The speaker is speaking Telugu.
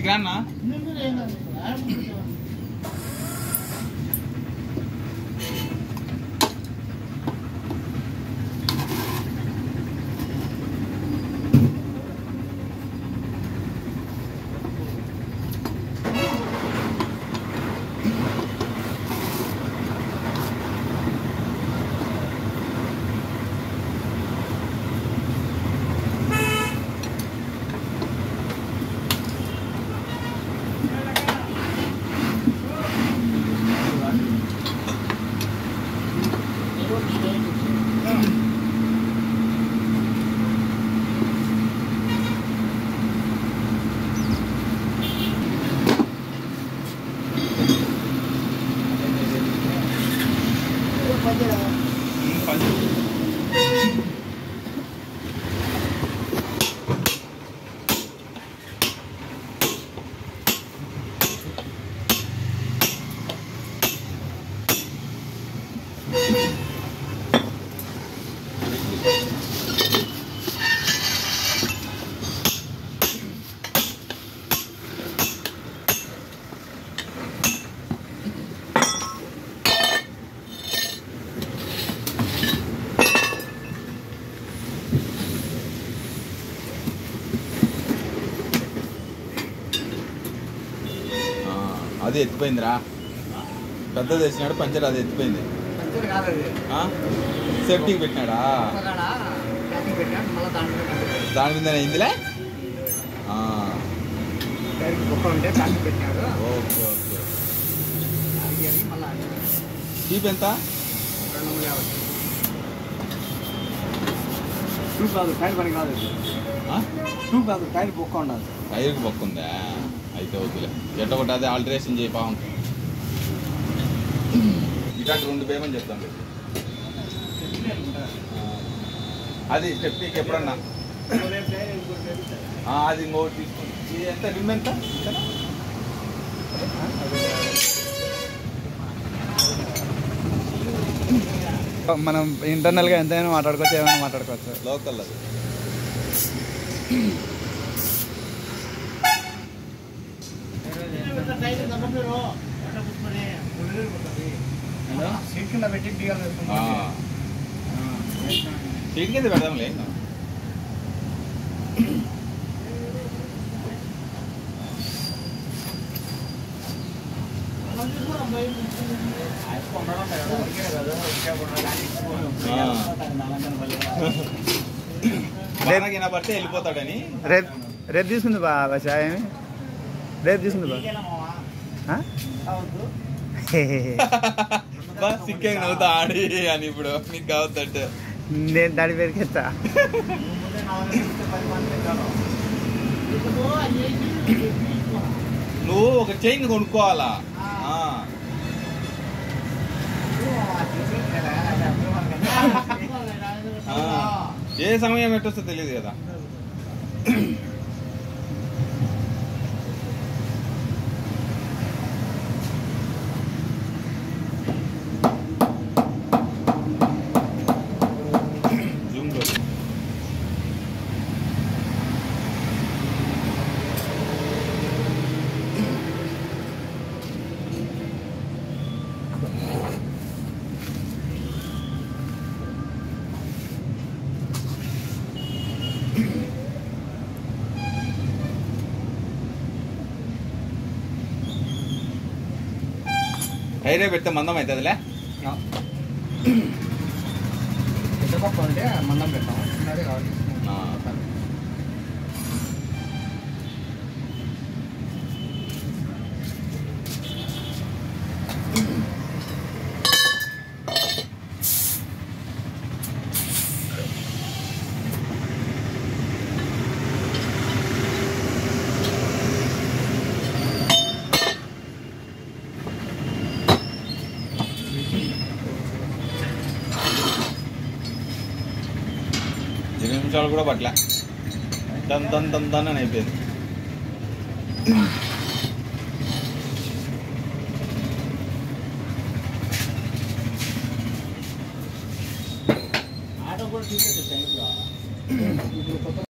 రాన్నా అది ఎత్తిపోయిందిరా పెద్దది వేసినాడు పంచర్ అది ఎత్తిపోయింది సేఫ్టీకి పెట్టినాడా దాని మీద అయిందిలే ఓకే ఓకే చీప్ ఎంత టైర్ బొక్క ఉండాలి టైర్కి బొక్క ఉందా అయితే వద్దులే ఎట్ట ఒకటి అదే ఆల్టరేషన్ చేయి పావం ఇట్లాంటి 2 పేమెంట్ చెప్తాను అది స్టెప్నీకి ఎప్పుడన్నా అది ఇంకోటి తీసుకోండి ఇది ఎంత రిమ్ ఎంత మనం ఇంటర్నల్గా ఎంతైనా మాట్లాడుకోవచ్చు ఏమైనా మాట్లాడుకోవచ్చు లోకల్ అది సీట్ కింద పెడదాంలే పడితే వెళ్ళిపోతాడని రేపు తీసుకుంది బాషా ఏమి రేపు తీసుకుంది బా సిక్కే నవ్వుతా ఆడి అని ఇప్పుడు నీకు కావద్దంటే నేను దాడి పెరికెత్తా నువ్వు ఒక చైన్ కొనుక్కోవాలా ఏ సమయం ఎట్టొస్తో తెలియదు కదా టైరే పెడితే మందం అవుతుందిలే అంటే మందం పెట్టాం నిమిషాలు కూడా పట్ల దన్ అని అయిపోయింది. ఆటో కూడా